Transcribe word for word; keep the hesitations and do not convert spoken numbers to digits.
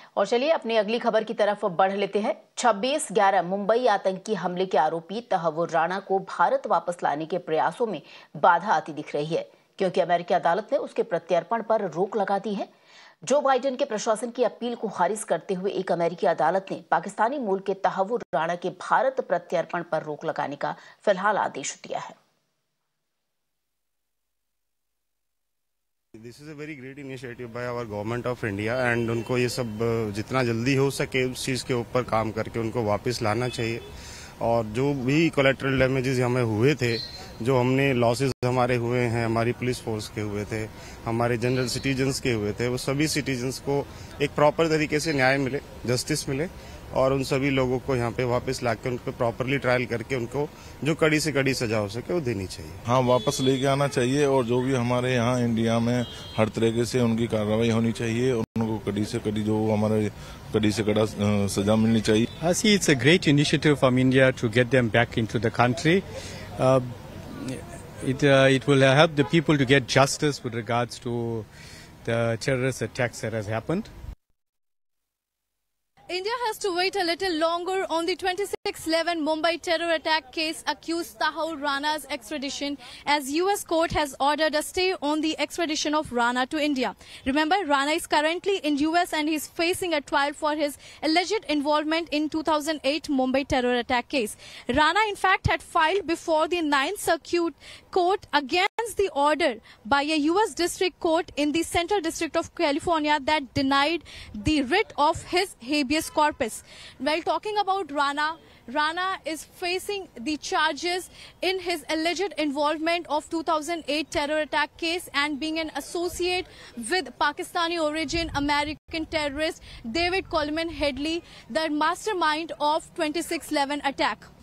और चलिए अपनी अगली खबर की तरफ बढ़ लेते हैं। छब्बीस ग्यारह मुंबई आतंकी हमले के आरोपी तहव्वुर राणा को भारत वापस लाने के प्रयासों में बाधा आती दिख रही है, क्योंकि अमेरिकी अदालत ने उसके प्रत्यर्पण पर रोक लगा दी है। जो बाइडेन के प्रशासन की अपील को खारिज करते हुए एक अमेरिकी अदालत ने पाकिस्तानी मूल के तहव्वुर राणा के भारत प्रत्यर्पण पर रोक लगाने का फिलहाल आदेश दिया है। This is a very great initiative by our government of India and उनको ये सब जितना जल्दी हो सके उस चीज़ के ऊपर काम करके उनको वापस लाना चाहिए। और जो भी कोलैटरल डैमेजेस हमें हुए थे, जो हमने लॉसेस हमारे हुए हैं, हमारी पुलिस फोर्स के हुए थे, हमारे जनरल सिटीजन्स के हुए थे, वो सभी सिटीजन्स को एक प्रॉपर तरीके से न्याय मिले, जस्टिस मिले और उन सभी लोगों को यहाँ पे वापस लाके उनको प्रॉपरली ट्रायल करके उनको जो कड़ी से कड़ी सजा हो सके वो देनी चाहिए। हाँ, वापस लेके आना चाहिए और जो भी हमारे यहाँ इंडिया में हर तरीके से उनकी कार्रवाई होनी चाहिए, उनको कड़ी से कड़ी जो हमारे कड़ी से कड़ा सजा मिलनी चाहिए। I see it's a great initiative from India to get them back into the country. Uh, it uh, it will help the people to get justice with regards to the terrorist attacks that has happened. India has to wait a little longer on the twenty-six eleven Mumbai terror attack case accused Thakur Rana's extradition, as U S court has ordered a stay on the extradition of Rana to India. Remember, Rana is currently in U S and he is facing a trial for his alleged involvement in two thousand eight Mumbai terror attack case. Rana, in fact, had filed before the Ninth Circuit Court against the order by a U S district court in the Central District of California that denied the writ of his habeas corpus. While talking about Rana, Rana is facing the charges in his alleged involvement of two thousand eight terror attack case and being an associate with Pakistani origin American terrorist David Coleman Headley, the mastermind of twenty-six eleven attack.